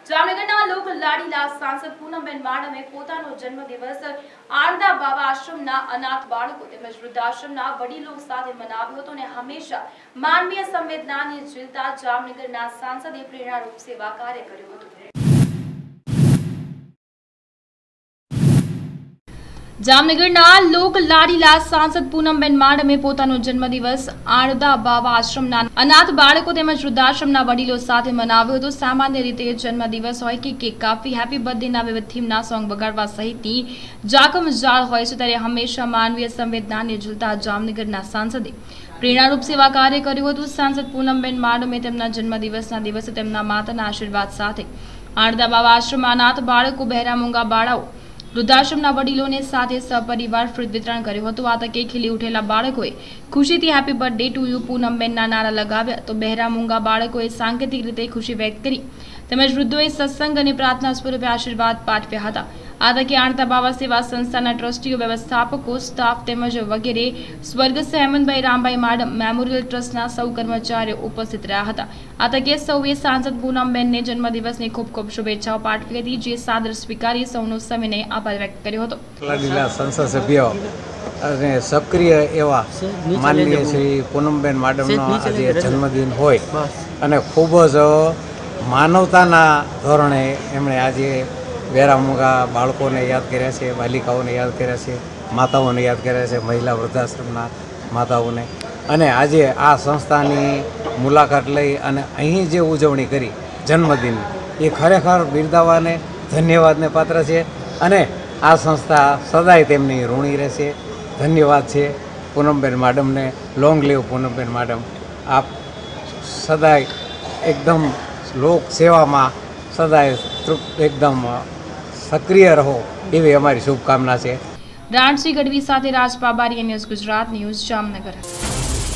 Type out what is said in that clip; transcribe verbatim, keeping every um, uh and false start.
જામનગરના લોક લાડીલા સાંસદ પૂનમબેન માડમે પોતાનો જન્મદિવસ આરદા બાવા આશ્રમના અનાથ બાળકો તેમજ વૃદ્ધાશ્રમના વડીલો સાથે મનાવ્યો હતો અને હંમેશા માનવીય સંવેદનાને ઝીલતા જામનગરના સાંસદે પ્રેરણારૂપ સેવા કાર્ય કર્યું હતું। જામનગરના લોક લાડીલા સાંસદ પૂનમબેન માડમે પોતાનો જન્મદિવસ આરદા બાવા આશ્રમના અનાથ બાળકો તેમજ વૃદ્ધાશ્રમના વડીલો સાથે મનાવ્યો હતો। સામાન્ય રીતે જન્મદિવસ હોય કે કેક કાપી હેપી બર્થડેના વિવિધ થીમના સોંગ વગાડવા સહિતની જાકમજાળ હોય છે, ત્યારે હંમેશા માનવીય સંવેદનાને ઝૂલતા જામનગરના સાંસદે પ્રેરણારૂપ સેવા કાર્ય કર્યું હતું। સાંસદ પૂનમબેન માડમે તેમના જન્મદિવસના દિવસે તેમના માતાના આશીર્વાદ સાથે આરદા બાવા આશ્રમમાં અનાથ બાળકો, બહેરા મૂંગા બાળાઓ, વૃદ્ધાશ્રમના વડીલોને સાથે સપરિવાર ફ્રૂટ વિતરણ કર્યું હતું। આ તકે ખીલી ઉઠેલા બાળકોએ ખુશીથી હેપી બર્થડે ટુ યુ પૂનમબેનના નારા લગાવ્યા તો બહેરા મૂંગા બાળકોએ સાંકેતિક રીતે ખુશી વ્યક્ત કરી તેમજ વૃદ્ધોએ સત્સંગ અને પ્રાર્થના સ્વરૂપે આશીર્વાદ પાઠવ્યા હતા। આ તકે આરદા બાવા સેવા સંસ્થાના ટ્રસ્ટીઓ, વ્યવસ્થાપકો, સ્ટાફ તેમજ વગેરે સ્વર્ગસ્થ હેમંતભાઈ રામભાઈ માડમ મેમોરિયલ ટ્રસ્ટના સૌ કર્મચારીઓ ઉપસ્થિત રહ્યા હતા। આ તકે સૌએ સાંસદ પૂનમબેનને જન્મદિવસની ખૂબ ખૂબ શુભેચ્છાઓ પાઠવી હતી, જે સાદર સ્વીકારી સૌનો સવિનય આભાર વ્યક્ત કર્યો હતો। લાડીલા સંસદ સભ્યો અને સક્રિય એવા માનનીય શ્રી પૂનમબેન માડમનો આજે જન્મદિન હોય અને ખૂબ જ માનવતાના ધોરણે એમણે આજે બહેરા મૂંગા બાળકોને યાદ કર્યા છે, બાલિકાઓને યાદ કર્યા છે, માતાઓને યાદ કર્યા છે, મહિલા વૃદ્ધાશ્રમના માતાઓને, અને આજે આ સંસ્થાની મુલાકાત લઈ અને અહીં જે ઉજવણી કરી જન્મદિન એ ખરેખર બિરદાવાને ધન્યવાદને પાત્ર છે અને આ સંસ્થા સદાય તેમની ઋણી રહેશે। ધન્યવાદ છે પૂનમબેન માડમને। લોંગ લીવ પૂનમબેન માડમ, આપ સદાય એકદમ લોક સેવામાં સદાય એકદમ સક્રિય રહો એવી અમારી શુભકામના છે। રાણસિંહ ગઢવી સાથે રાજ પાબારી, ન્યૂઝ ગુજરાત, ન્યૂઝ જામનગર।